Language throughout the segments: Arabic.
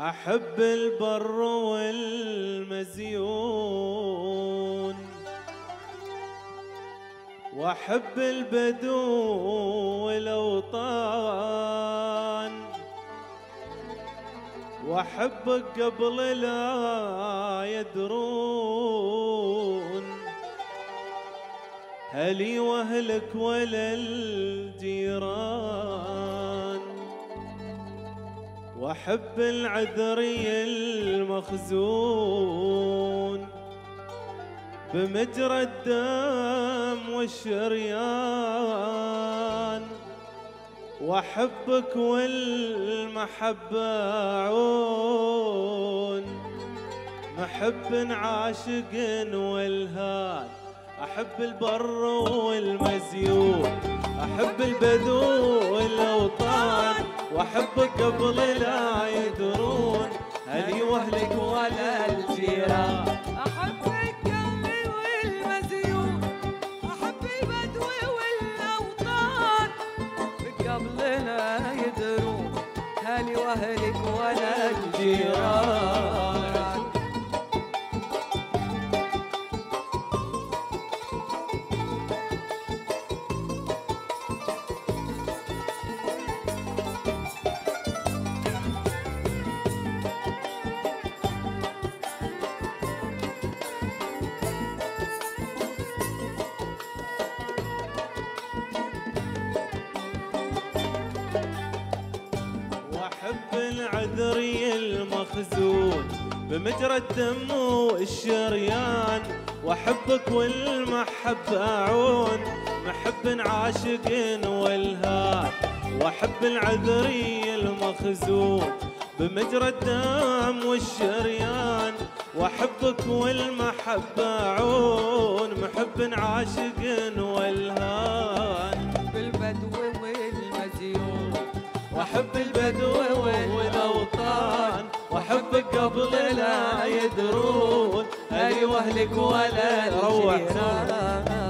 أحب البر والمزيون، وأحب البدو والأوطان، وأحبك قبل لا يدرون هلي وأهلك ولا الجيران، وأحب العذري المخزون بمجرى الدم والشريان، وأحبك والمحبة عون محب عاشق والهان. أحب البر والمزيون، أحب البدو والأوطان، وأحبك قبل لا يدرون هلي وأهلك ولا الجيران. أحب القلب والمزيون، أحب البدو والأوطان، قبل لا يدرون هلي وأهلك ولا الجيران. وأحب العذري المخزون بمجرى الدم والشريان، وأحبك والمحبة عون محب عاشق والهان. وأحب العذري المخزون بمجرى الدم والشريان، وأحبك والمحبة عون محب عاشق والهان. بالبدو والمزيون، وأحب البدو والأوطان، وأحبك قبل لا يدرون هلي وأهلك ولا الجيران.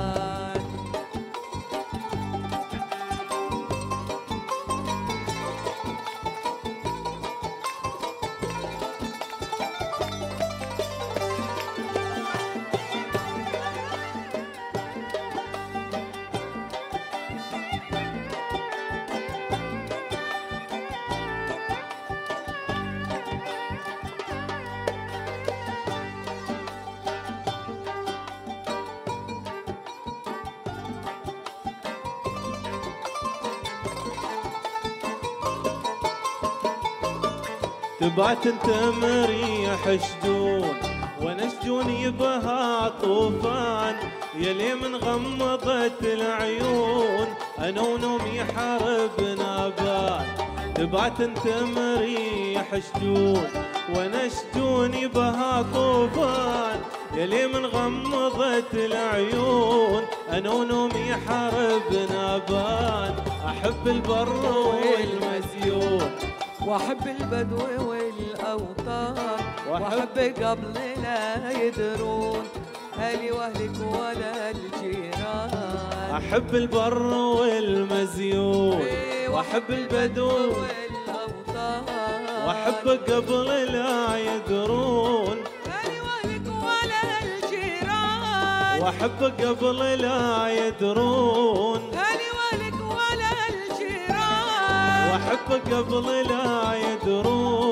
تبعت انت مريح شجون وانا شجوني بها طوفان، يلي من غمضت العيون انا ونومي حاربنا بان. تبعت انت مريح شجون وانا شجوني بها طوفان، يلي من غمضت العيون انا ونومي حاربنا بان. احب البر والمزيون، وأحب البدو والأوطان، وأحب قبل لا يدرون هلي وأهلك ولا الجيران. أحب البر والمزيون، وأحب البدو والأوطان، وأحبك قبل لا يدرون هلي وأهلك ولا الجيران. وأحبك قبل لا يدرون هلي وأهلك ولا الجيران. وأحبك قبل لا يدرون